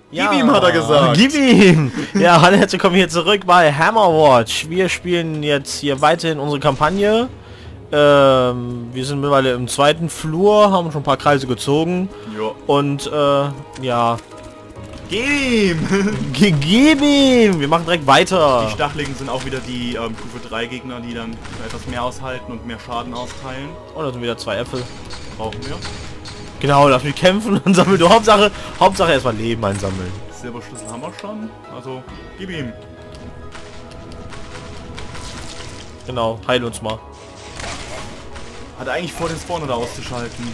Gib ihm, hat er gesagt. Gib ihm! Ja, hallo, herzlich willkommen hier zurück bei Hammerwatch. Wir spielen jetzt hier weiterhin unsere Kampagne. Wir sind mittlerweile im zweiten Flur, haben schon ein paar Kreise gezogen. Jo. Und ja. Gib ihm! Gib ihm! Wir machen direkt weiter. Die Stacheligen sind auch wieder die Stufe 3 Gegner, die dann etwas mehr aushalten und mehr Schaden austeilen. Oh, da sind wieder 2 Äpfel. Brauchen wir. Genau, lass mich kämpfen und sammeln. Du, Hauptsache erstmal Leben einsammeln. Silberschlüssel haben wir schon. Also, gib ihm. Genau, heil uns mal. Hat er eigentlich vor, den Spawner da auszuschalten.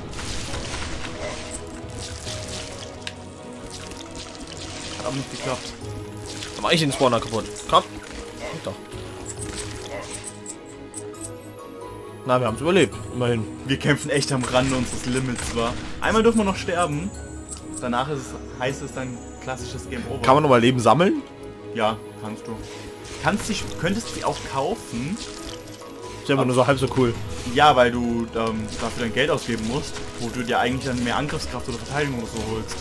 Hat aber nicht geklappt. Dann mach ich den Spawner kaputt. Komm. Geht doch. Na, wir haben es überlebt. Immerhin. Wir kämpfen echt am Rande unseres Limits, wa? Einmal dürfen wir noch sterben. Danach heißt es dann klassisches Game Over. Kann man nochmal Leben sammeln? Ja, kannst du. Könntest sie auch kaufen. Ist ja aber nur so halb so cool. Ja, weil du dafür dein Geld ausgeben musst, wo du dir eigentlich dann mehr Angriffskraft oder Verteidigung oder so holst.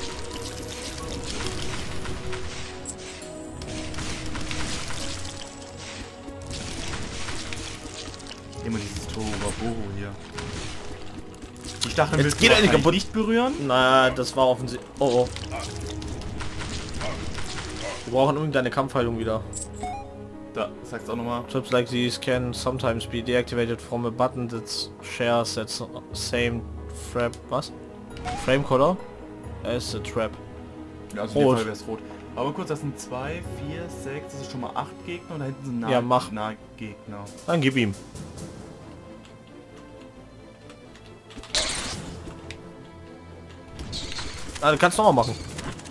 Immer dieses Tohuwabohu hier. Die Stacheln willst du geht er nicht kaputt. nicht berühren? Na, das war offensichtlich. Oh oh. Wir brauchen unbedingt deine Kampfheilung wieder. Da, sag's auch nochmal. Traps like these can sometimes be deactivated from a button that shares that same trap. Was? Frame color? As the trap. Ja, also in dem Rot. Fall wär's rot. Aber kurz, das sind 2, 4, 6, das ist schon mal 8 Gegner und da hinten sind Ja, mach. Nahgegner. Dann gib ihm. Ah, du kannst noch mal machen.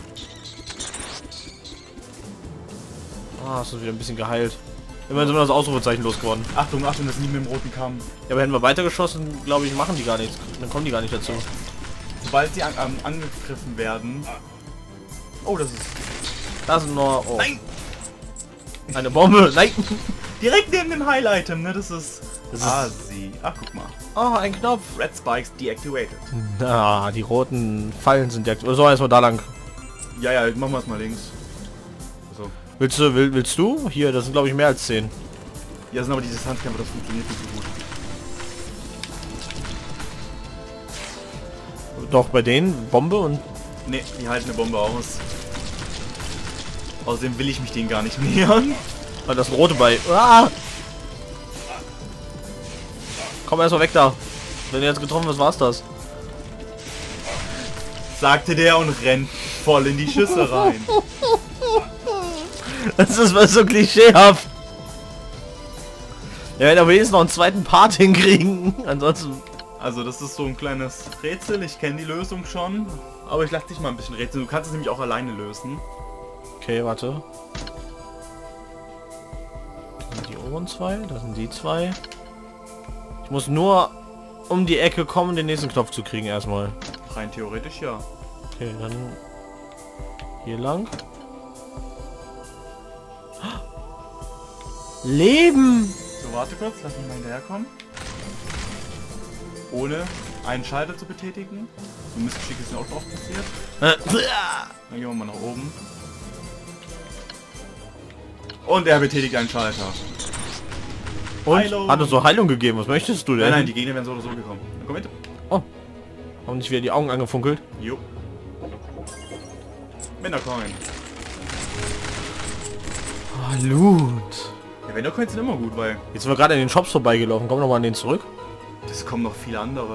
Ah, hast du wieder ein bisschen geheilt. Immerhin sind wir das Ausrufezeichen losgeworden. Achtung, Achtung, das sind nicht mehr im roten Kamm. Ja, aber hätten wir weitergeschossen, glaube ich, machen die gar nichts. Dann kommen die gar nicht dazu. Sobald sie angegriffen werden... Oh, das ist... Da sind nur... Oh. Nein! Eine Bombe. Nein! Direkt neben dem Heil-Item, ne? Das ist... Das sie. Ach, guck mal. Oh, ein Knopf. Red Spikes deactivated. Na, die roten Fallen sind ja... So, erstmal da lang. Ja, ja, machen wir es mal links. So. Willst du? Hier, das sind glaube ich mehr als 10. Ja, das sind aber die Distanzkämpfer, das funktioniert nicht so gut. Doch, bei denen Bombe und... Ne, die halten eine Bombe aus. Außerdem will ich mich denen gar nicht nähern. Ah, das ist ein rote bei. Ah! Komm erstmal weg da. Wenn du jetzt getroffen wirst, war's das. Sagte der und rennt voll in die Schüsse rein. Das ist was so klischeehaft. Ja, wenn wir wenigstens noch einen zweiten Part hinkriegen. Ansonsten... Also das ist so ein kleines Rätsel. Ich kenne die Lösung schon. Aber ich lasse dich mal ein bisschen rätseln. Du kannst es nämlich auch alleine lösen. Okay, warte. Das sind die oberen zwei, das sind die zwei. Ich muss nur um die Ecke kommen, den nächsten Knopf zu kriegen erstmal. Rein theoretisch ja. Okay, dann hier lang. Leben! So, warte kurz. Lass mich mal hinterherkommen. Ohne einen Schalter zu betätigen. So ein Missgeschick ist mir auch drauf passiert. Dann gehen wir mal nach oben. Und er betätigt einen Schalter. Und? Heilung. Hat uns so Heilung gegeben. Was möchtest du denn? Nein, nein, die Gegner werden so oder so gekommen. Dann komm mit. Oh. Haben nicht wieder die Augen angefunkelt? Jo. Wendercoin. Oh, Loot. Ja, Wendercoins sind immer gut, weil Jetzt sind wir gerade in den Shops vorbeigelaufen. Kommen wir noch mal an den zurück. es kommen noch viele andere.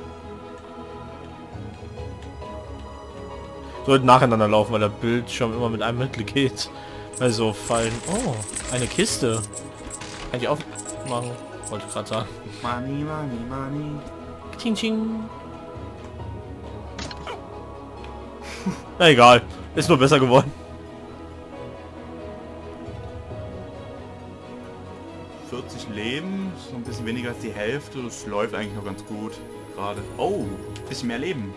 Sollten nacheinander laufen, weil der Bildschirm immer mit einem Mittel geht. Also fallen. Oh, eine Kiste. Kann ich aufmachen? Wollte ich gerade sagen. Money, money, money. Ching, ching. Na egal. Ist nur besser geworden. 40 Leben, so ein bisschen weniger als die Hälfte. Das läuft eigentlich noch ganz gut. Gerade. Oh, bisschen mehr Leben.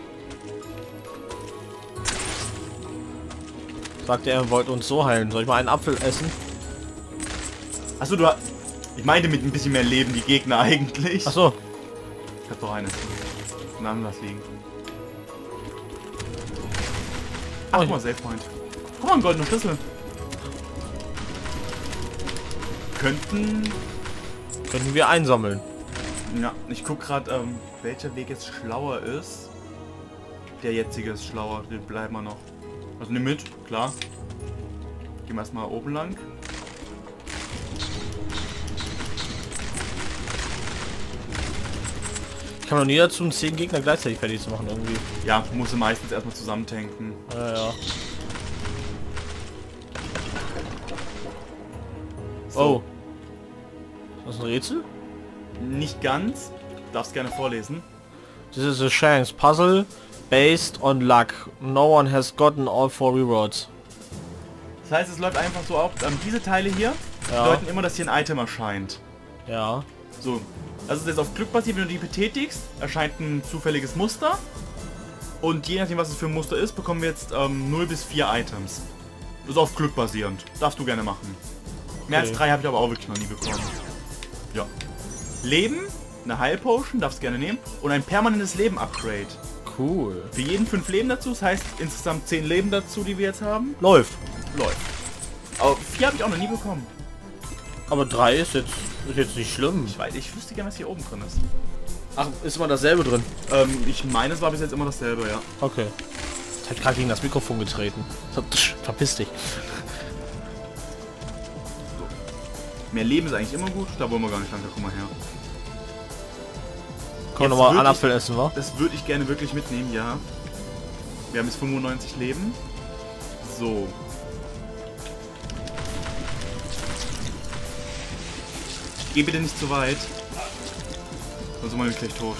Sagte er, wollte uns so heilen. Soll ich mal einen Apfel essen? Achso, du hast... Ich meinte mit ein bisschen mehr Leben die Gegner eigentlich. Ach so. Ich hab doch eine. Namen lass liegen. Ach, guck mal, Save Point. Guck mal, ein goldener Schlüssel. Könnten wir einsammeln. Ja, ich guck gerade, welcher Weg jetzt schlauer ist. Der jetzige ist schlauer, den bleiben wir noch. Also nimm mit, klar. Gehen wir erstmal oben lang. Ich kann noch nie dazu 10 Gegner gleichzeitig fertig zu machen irgendwie. Ja, muss meistens erstmal zusammen tanken. Ja. So. Oh. Ist das ein Rätsel? Nicht ganz. Darfst gerne vorlesen. This is a chance puzzle based on luck. No one has gotten all 4 rewards. Das heißt, es läuft einfach so auf. Diese Teile hier bedeuten immer, dass hier ein Item erscheint. Ja. So. Also es ist jetzt auf Glück basiert, wenn du die betätigst, erscheint ein zufälliges Muster. Und je nachdem, was es für ein Muster ist, bekommen wir jetzt 0 bis 4 Items. Das ist auf Glück basierend. Darfst du gerne machen. Mehr als 3 habe ich aber auch wirklich noch nie bekommen. Ja. Leben, eine Heilpotion, darfst gerne nehmen. Und ein permanentes Leben-Upgrade. Cool. Für jeden 5 Leben dazu, das heißt insgesamt 10 Leben dazu, die wir jetzt haben. Läuft. Läuft. Aber 4 habe ich auch noch nie bekommen. Aber 3 ist jetzt nicht schlimm. Ich wüsste gerne, was hier oben drin ist. Ach, ist immer dasselbe drin? Ich meine, es war bis jetzt immer dasselbe, ja. Okay. Ich hab gerade gegen das Mikrofon getreten. Verpiss dich. Mehr Leben ist eigentlich immer gut, da wollen wir gar nicht lang, guck mal her. Können wir nochmal einen Apfel essen, wa? Das würde ich gerne wirklich mitnehmen, ja. Wir haben jetzt 95 Leben. So. Geh bitte nicht zu weit. Sonst sind wir nämlich gleich tot.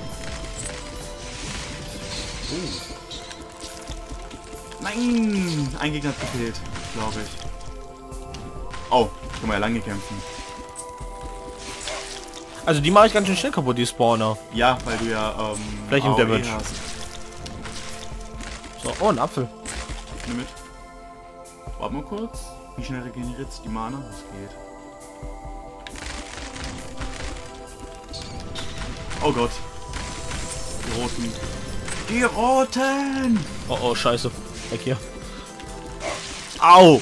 Nein! Ein Gegner hat gefehlt, glaube ich. Oh, können wir ja lange kämpfen. Also die mache ich ganz schön schnell kaputt, die Spawner. Ja, weil du ja Flächen AOE Damage hast. So, oh, ein Apfel. Nimm mit. Warte mal kurz. Wie schnell regeneriert sich die Mana? Das geht. Oh Gott. Die Roten. Die Roten! Oh, oh, scheiße. Weg hier. Au!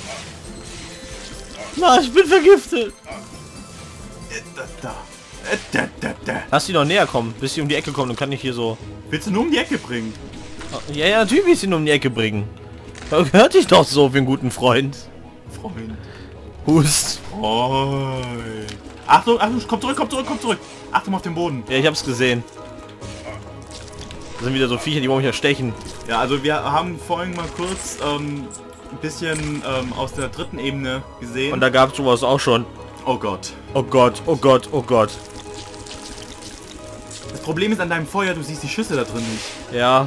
Na, ich bin vergiftet. Lass die noch näher kommen, bis sie um die Ecke kommen, dann kann ich hier so... Willst du nur um die Ecke bringen? Ja, ja, natürlich will ich sie nur um die Ecke bringen. Da hört dich doch so wie einen guten Freund. Freund. Hust. Freund. Achtung, Achtung, komm zurück, komm zurück, komm zurück. Achtung auf den Boden. Ja, ich hab's gesehen. Das sind wieder so Viecher, die wollen mich ja stechen. Ja, also wir haben vorhin mal kurz ein bisschen aus der dritten Ebene gesehen. Und da gab's sowas auch schon. Oh Gott. Oh Gott, oh Gott, oh Gott. Das Problem ist an deinem Feuer, du siehst die Schüsse da drin nicht. Ja.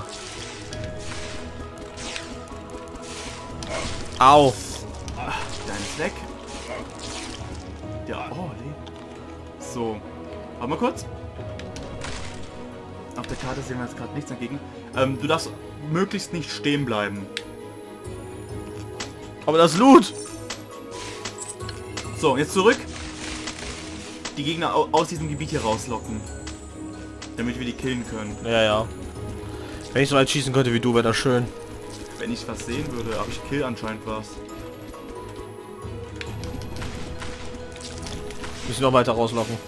Au. Dein ist weg. Ja, oh, nee. So. Warte mal kurz. Auf der Karte sehen wir jetzt gerade nichts dagegen. Du darfst möglichst nicht stehen bleiben. Aber das Loot. So, jetzt zurück. Die Gegner aus diesem Gebiet hier rauslocken. Damit wir die killen können. Ja, ja. Wenn ich so weit schießen könnte wie du, wäre das schön. Wenn ich was sehen würde, aber ich kill anscheinend was. Müssen noch weiter rauslocken.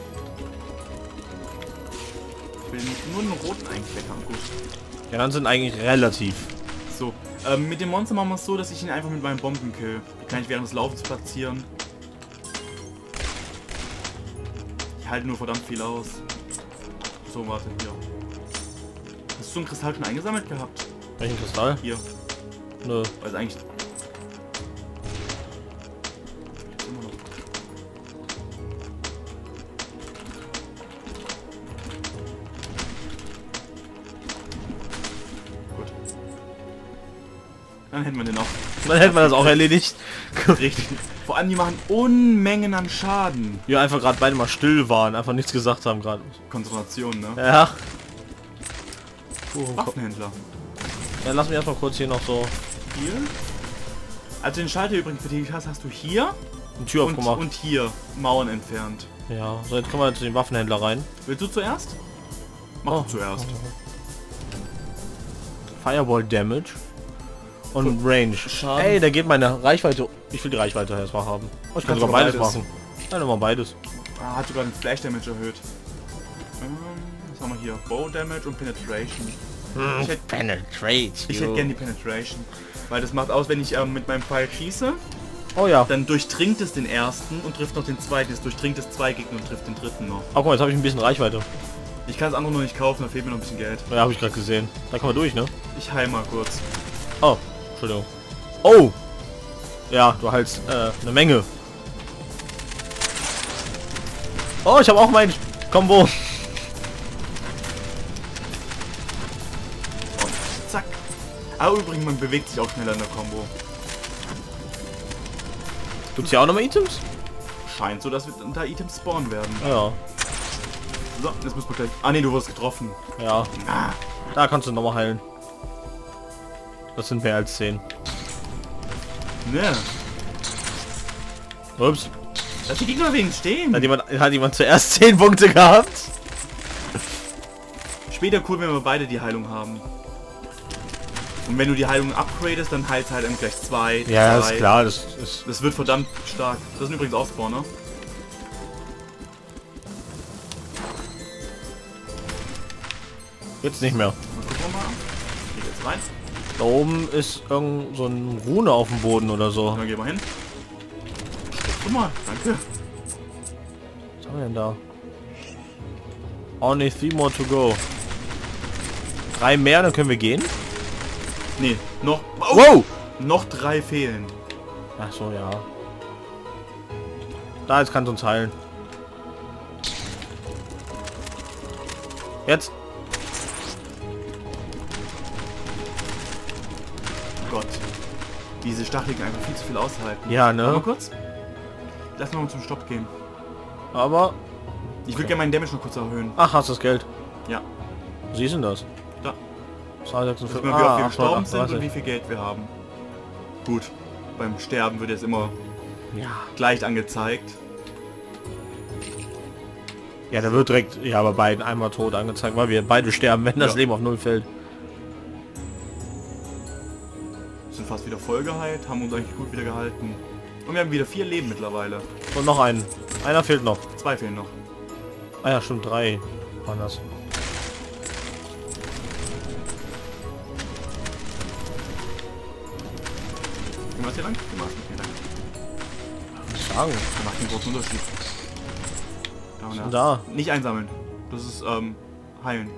Ich will nur einen roten eigentlich weg haben. Gut. Ja, dann sind eigentlich relativ. So, mit dem Monster machen wir es so, dass ich ihn einfach mit meinen Bomben kill. Die kann ich während des Laufens platzieren. Ich halte nur verdammt viel aus. So, warte, hier. Hast du einen Kristall schon eingesammelt gehabt? Welchen Kristall? Hier. Nö. Also eigentlich... Gut. Dann hätten wir den noch. Dann hätten wir das auch erledigt. Richtig. Vor allem, die machen Unmengen an Schaden. Wir einfach gerade beide mal still waren, einfach nichts gesagt haben gerade. Konzentration, ne? Ja. Waffenhändler. Ja, lass mich erstmal kurz hier noch so Hier. Als du den Schalter übrigens betätigt hast, hast du hier eine Tür aufgemacht. und hier Mauern entfernt. Ja, so jetzt kommen wir zu den Waffenhändler rein. Willst du zuerst? Mach du zuerst. Fireball Damage. Und Range. Schaden. Ey, da geht meine Reichweite. Ich will die Reichweite erstmal haben. Oh, ich kann sogar beides machen. Nein, immer beides. Ah, hat sogar den Flash Damage erhöht. Was haben wir hier? Bow Damage und Penetration. Ich hätte gerne die Penetration. Weil das macht aus, wenn ich mit meinem Pfeil schieße, Oh ja. dann durchdringt es den ersten und trifft noch den zweiten. Es durchdringt es 2 Gegner und trifft den dritten noch. Oh, guck mal, jetzt habe ich ein bisschen Reichweite. Ich kann das andere noch nicht kaufen, da fehlt mir noch ein bisschen Geld. Ja, habe ich gerade gesehen. Da kommen wir durch, ne? Ich heil mal kurz. Oh, Entschuldigung. Oh! Ja, du heilst eine Menge. Oh, ich habe auch mein Combo. Und zack. Aber übrigens, man bewegt sich auch schneller in der Combo. Gibt's hier auch nochmal Items? Scheint so, dass wir da Items spawnen werden. Ja. So, jetzt müssen wir gleich... Ah ne, du wurdest getroffen. Ja. Ah. Da kannst du nochmal heilen. Das sind mehr als 10. Ne. Ups. Lass die Gegner wegen stehen. Hat jemand zuerst 10 Punkte gehabt? Später cool, wenn wir beide die Heilung haben. Und wenn du die Heilung upgradest, dann heilt halt gleich 2. Ja, 3. ist klar. Das wird verdammt stark. Das sind übrigens auch Spawner. jetzt nicht mehr. Mal gucken wir mal. Geht jetzt rein. Da oben ist irgend so ein Rune auf dem Boden oder so. Dann gehen wir hin. Guck mal, danke. Was haben wir denn da? Only 3 more to go. 3 mehr, dann können wir gehen. Nee, noch... Oh, Wow! noch 3 fehlen. Ach so, ja. Da, jetzt kannst du uns heilen. Jetzt. Gott. Diese Stacheligen einfach viel zu viel aushalten. Ja, Warte mal ne? kurz. Lass mal zum Stopp gehen. Aber... Ich würde gerne meinen Damage noch kurz erhöhen. Ach, hast du das Geld? Ja. Wie ist denn das? Da. 246. Wie oft wir gestorben sind und wie viel Geld wir haben. Gut. Beim Sterben wird jetzt immer Ja. gleich angezeigt. Ja, da wird direkt, ja, bei beiden einmal tot angezeigt, weil wir beide sterben, wenn das Ja. Leben auf 0 fällt. Sind fast wieder voll geheilt, haben uns eigentlich gut wieder gehalten. Und wir haben wieder 4 Leben mittlerweile. Und noch einen. Einer fehlt noch. 2 fehlen noch. Ah ja, stimmt, 3 waren das. Gehen wir jetzt hier lang? Gehen wir jetzt hier lang. Was sagen? Das macht einen großen Unterschied. Da und Was ist denn da? Nicht einsammeln. Das ist, heilen.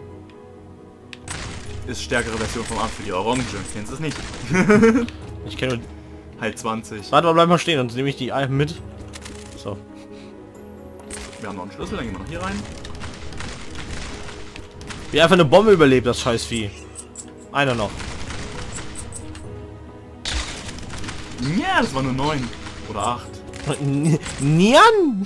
Ist stärkere Version vom Amt für die Orange. Kennst du es nicht? Ich kenne nur... Halt 20. Warte mal, bleib mal stehen, sonst nehme ich die mit. So. Wir haben noch einen Schlüssel, dann gehen wir noch hier rein. Wie einfach eine Bombe überlebt, das Scheißvieh. Einer noch. Ja, das war nur 9. Oder 8. Nian!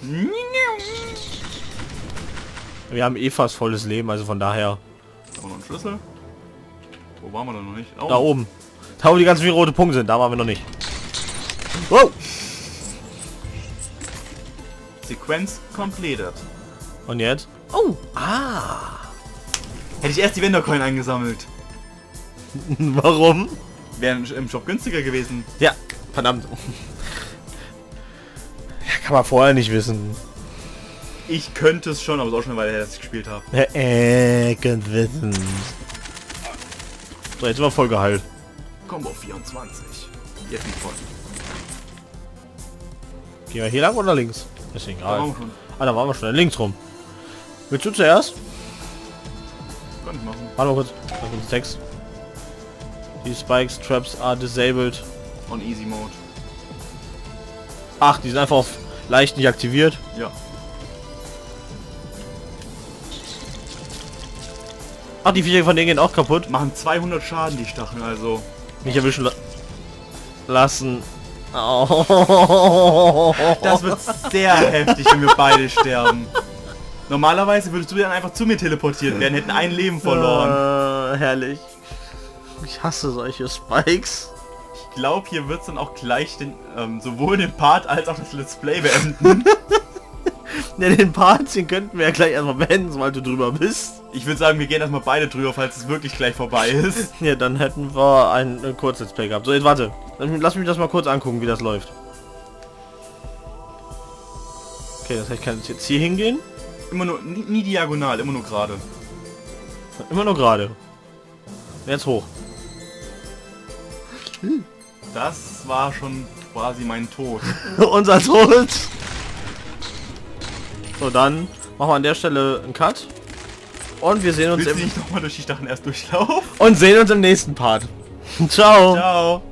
Wir haben eh fast volles Leben, also von daher. Da haben wir noch einen Schlüssel. Wo waren wir denn noch nicht? Oh. Da oben. Da wo die ganzen vielen rote Punkte sind, da waren wir noch nicht. Wow! Sequenz completed. Und jetzt? Oh! Ah! Hätte ich erst die Wendercoin eingesammelt. Warum? Wäre im Shop günstiger gewesen. Ja, verdammt. Ja, kann man vorher nicht wissen. Ich könnte es schon, aber es ist auch schon, weil ich das gespielt habe. Ja, könnt wissen. So, jetzt sind wir voll geheilt. Combo 24. Jetzt nicht voll. Gehen wir hier lang oder links? Ist Da egal. waren wir schon. Ah, da waren wir schon. Links rum. Willst du zuerst? Kann ich machen. Warte mal kurz. Da kommt Text. Die Spikes Traps are disabled. On Easy Mode. Ach, die sind einfach auf leicht nicht aktiviert. Ja. Ach, die Viecher von denen gehen auch kaputt. Machen 200 Schaden, die Stacheln, also. Mich erwischen lassen. Oh. Das wird sehr heftig, wenn wir beide sterben. Normalerweise würdest du dann einfach zu mir teleportiert werden, hätten ein Leben verloren. Herrlich. Ich hasse solche Spikes. Ich glaube, hier wird es dann auch gleich den, sowohl den Part als auch das Let's Play beenden. Ne, den Part, den könnten wir ja gleich erstmal beenden, sobald du drüber bist. Ich würde sagen, wir gehen erstmal beide drüber, falls es wirklich gleich vorbei ist. Ja, dann hätten wir ein kurzes Play gehabt. So, jetzt warte. Lass mich das mal kurz angucken, wie das läuft. Okay, das heißt, ich kann jetzt hier hingehen. Immer nur, nie diagonal, immer nur gerade. Immer nur gerade. Jetzt hoch. Das war schon quasi mein Tod. Unser Tod. So, dann machen wir an der Stelle einen Cut. Und wir sehen uns Willst du nicht nochmal durch die Stacheln erst durchlaufen? und sehen uns im nächsten Part. Ciao. Ciao.